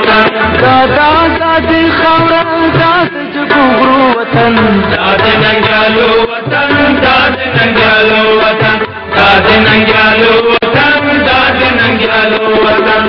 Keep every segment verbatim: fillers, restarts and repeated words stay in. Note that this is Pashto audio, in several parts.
وطن دادا دادی خاورا داد جګورو وطن داد ننګیالو وطن داد ننګیالو وطن داد ننګیالو وطن داد ننګیالو وطن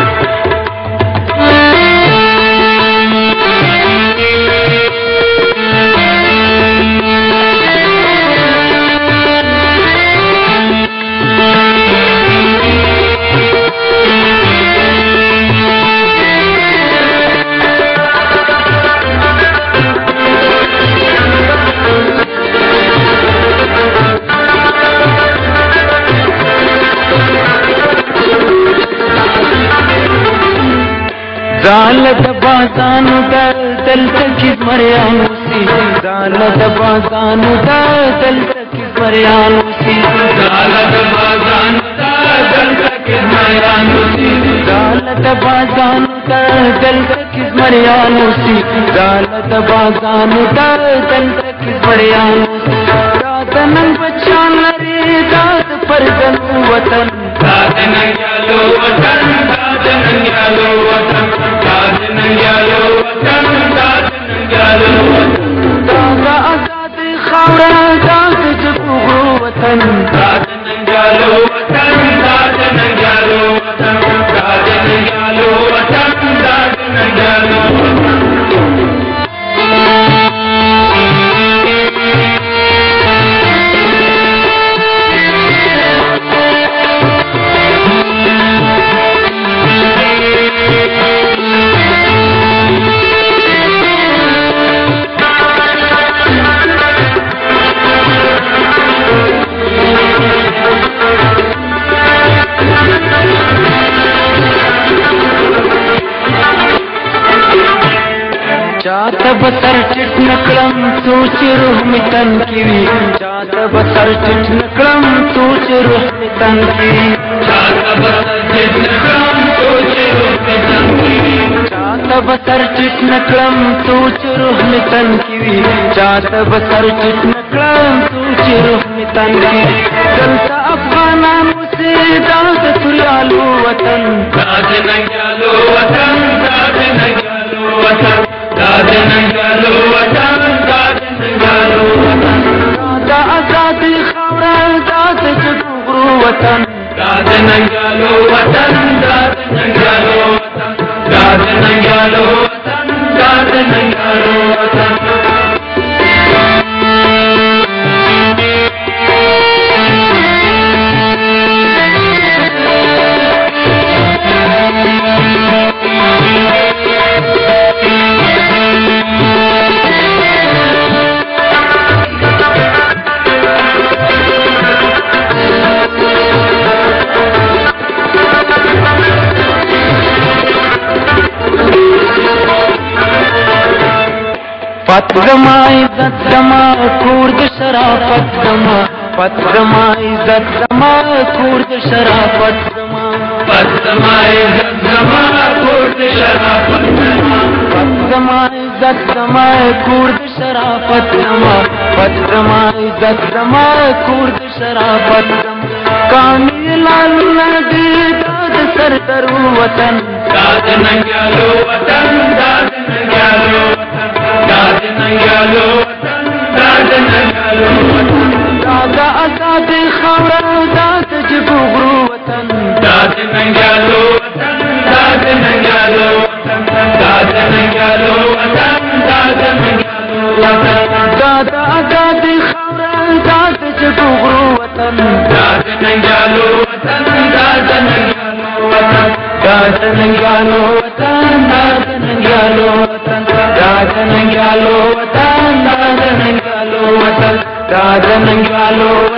زالت بازانو دل دل تکیز مریانو سی زالت بازانو دل دل تکیز مریانو سی زالت بازانو دل تکیز مریانو سی زالت بازانو دل دل تکیز مریانو سی زالت بازانو دل دل تکیز مریانو سی داد نن بچان لري داد پرګل وطن داد ننګیالو وطن داد ننګیالو وطن داد ننګیالو وطن داد ننګیالو وطن دادا آزاد خاورا داد جګورو وطن داد ننګیالو وطن داد ننګیالو وطن داد ننګیالو وطن داد ننګیالو وطن चाहता बसर चिट नकलम सोच रूह में तन की चाहता बसर चिट नकलम सोच रूह में तन की चाहता बसर चिट नकलम सोच रूह में तन की चाहता बसर चिट नकलम सोच रूह में तन की चाहता बसर चिट नकलम सोच रूह में तन की चलता अफगाना मुझसे दाद तुरियालू वतन दाद नंग्यालो वतन दाद नंग्यालो वतन दाद नंग्यालो वतन दाद नंग्यालो वतन दादा आजादी खौरा दाद जगुगरू वतन दाद नंग्यालो वतन दाद नंग्यालो वतन दाद नंग्यालो वतन दाद नंग्यालो वतन पत्रमा इज्जत जमा खूर्द शराफत जमा पत्रमा इज्जत जमा खूर्द शराफत जमा पत्रमा इज्जत जमा खूर्द शराफत जमा पत्रमा इज्जत जमा खूर्द शराफत जमा पत्रमा इज्जत जमा खूर्द शराफत जमा कानी लाल नदी दाद सर तरु वतन दाद नंग्यालो वतन दाद नंग्यालो वतन दाद नंग्यालो वतन दाद नंग्यालो वतन दादा आजादी खौरा दाद जगुगरू वतन दाद नंग्यालो वतन दाद नंग्यालो वतन दाद नंग्यालो वतन दाद नंग्यालो वतन दादा आजादी खौरा दाद जगुगरू वतन दाद नंग्यालो वतन दाद नंग्यालो वतन दाद नंग्यालो वतन दाद नंग्यालो वतन दाद नंग्यालो वतन दाद नंग्यालो वतन दाद नंग्यालो